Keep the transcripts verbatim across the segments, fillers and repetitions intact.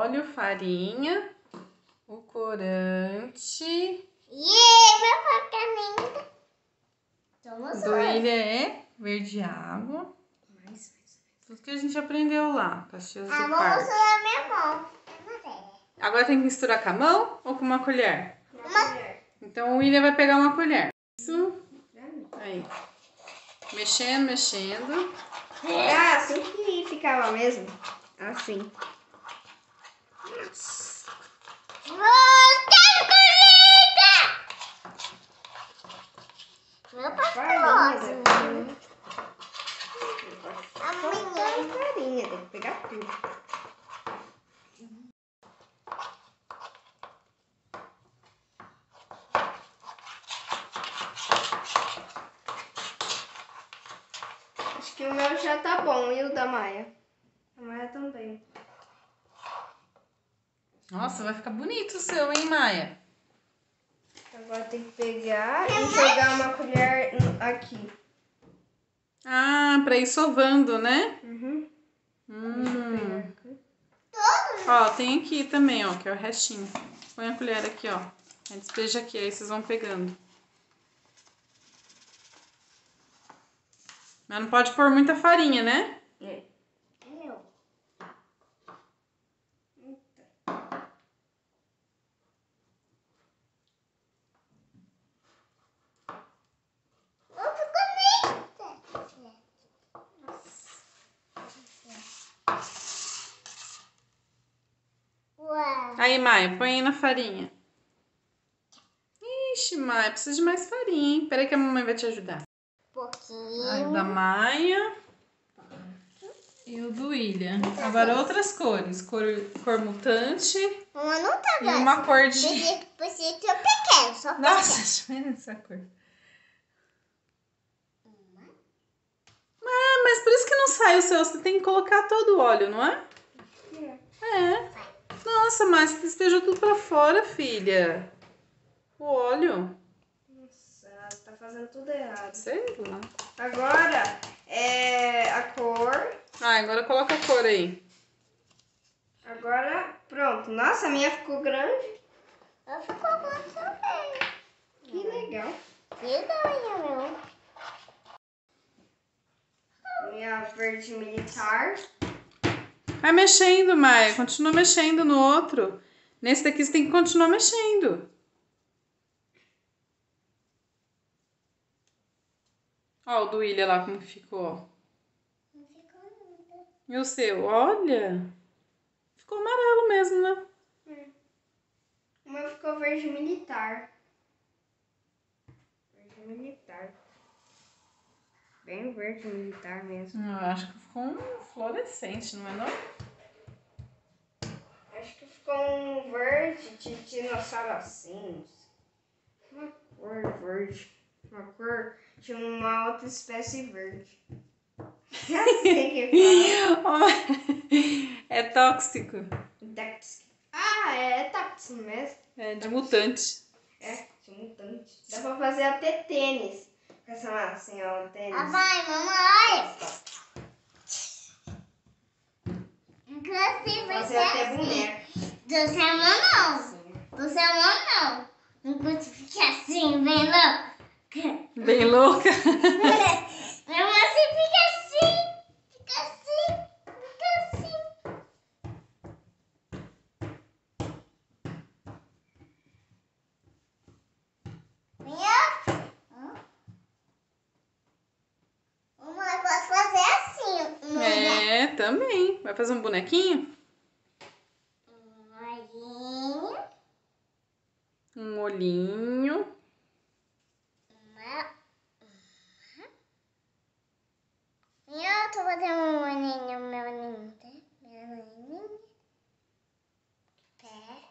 óleo, farinha, o corante. Yeah, vai ficar linda. Do William é verde água. Mais, Tudo que a gente aprendeu lá, Caxias do Ah, vou Parque. mostrar a minha mão. Agora tem que misturar com a mão ou com uma colher? Uma colher. Então o William vai pegar uma colher. Isso. Aí. Mexendo, mexendo. Ah, assim que ficava mesmo. Assim. Volta, comida! Meu pastor. Amanhã. Farinha, tem que pegar tudo. Acho que o meu já tá bom. E o da Maia? A Maia também. Nossa, vai ficar bonito o seu, hein, Maia? Agora tem que pegar e jogar uma colher aqui. Ah, pra ir sovando, né? Uhum. Hum. Ó, tem aqui também, ó, que é o restinho. Põe a colher aqui, ó. Aí despeja aqui, aí vocês vão pegando. Mas não pode pôr muita farinha, né? É. Meu. Uau. Aí, Maia, põe aí na farinha. Ixi, Maia, precisa de mais farinha, hein? Peraí que a mamãe vai te ajudar. Pouquinho. Aí o da Maia e o do William. Agora outras cores. Cor, cor mutante Mamãe não tá e vendo. uma cor de... Você, você é pequeno, só pequeno. Nossa, deixa eu ver essa cor. Ah, mas por isso que não sai o seu. Você tem que colocar todo o óleo, não é? É. Nossa, mas você despejou tudo pra fora, filha. O óleo. Nossa, tá fazendo tudo errado. Sei lá. Agora é a cor. Ah, agora coloca a cor aí. Agora, pronto. Nossa, a minha ficou grande. Eu fico com também. Que legal. Que doinha, meu. Minha verde militar. Vai mexendo, Maia. Continua mexendo no outro. Nesse daqui você tem que continuar mexendo. Ó o do William lá como ficou, ó. Não ficou nada. E o seu? Olha. Ficou amarelo mesmo, né? O meu ficou verde militar. Verde militar. Bem verde militar mesmo. Eu acho que ficou um fluorescente, não é não? Acho que ficou um verde de dinossauro assim. Uma cor verde. Uma cor de uma outra espécie verde. Já sei que fala. É tóxico. Tóxico. Ah, é tóxico mesmo. É de mutante. É, de mutante. Dá pra fazer até tênis. Com essa assim, ó, tênis. Ah, vai, mamãe. Inclusive, Fazer você até boneca. do seu mão não. Do seu mão não. Não pode ficar assim, bem louca. Bem louca. Minha mãe assim fica assim. Fica assim. Fica assim. Minha. Hã? Mamãe, posso fazer assim. um É, também. Vai fazer um bonequinho? olhinho. Um olhinho. Uma. E eu tô fazendo um olhinho, meu olhinho, tá? Meu olhinho. Pé.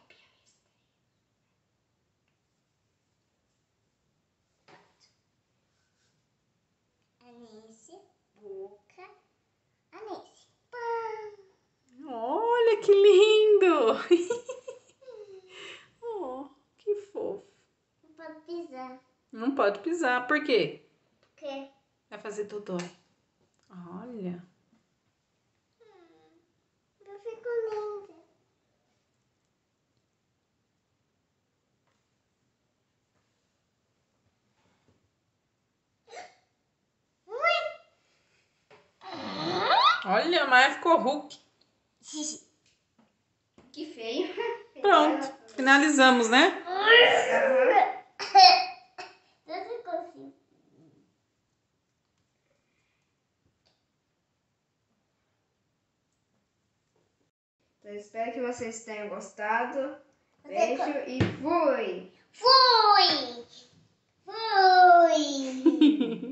Anice, boca. Anice. Pã. Olha que lindo. Oh, que fofo. Não pode pisar. Não pode pisar. Por quê? Porque Vai fazer dodói. Olha. hum, eu fico linda. Olha, a Maia ficou Hulk. Que feio. Pronto, finalizamos, né? Aham. Não ficou assim. Então, espero que vocês tenham gostado. Beijo e fui! Fui! Fui!